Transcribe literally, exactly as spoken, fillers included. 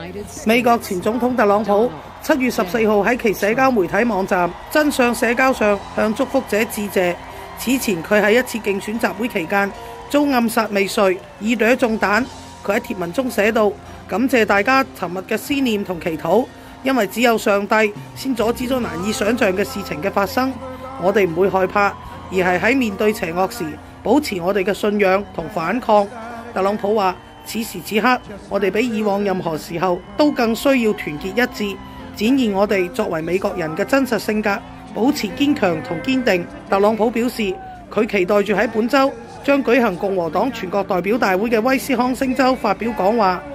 美國前總統特朗普七月十四號喺其社交媒體網站真相社交上向祝福者致謝。此前佢喺一次競選集會期間遭暗殺未遂，耳朵中彈。佢喺貼文中寫道：感謝大家沉默嘅思念同祈禱，因為只有上帝先阻止咗難以想像嘅事情嘅發生。我哋唔會害怕，而係喺面對邪惡時保持我哋嘅信仰同反抗。特朗普話：此時此刻，我哋比以往任何時候都更需要團結一致，展現我哋作為美國人嘅真實性格，保持堅強同堅定。特朗普表示，佢期待住喺本週將舉行共和黨全國代表大會嘅威斯康星州發表講話。